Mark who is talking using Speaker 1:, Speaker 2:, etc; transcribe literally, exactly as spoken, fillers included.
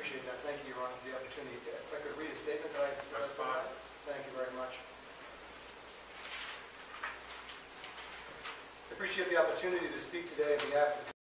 Speaker 1: appreciate that. Thank you, Your Honor, for the opportunity. If I could read a statement that I
Speaker 2: That's fine.
Speaker 1: Thank you very much. I appreciate the opportunity to speak today on behalf of the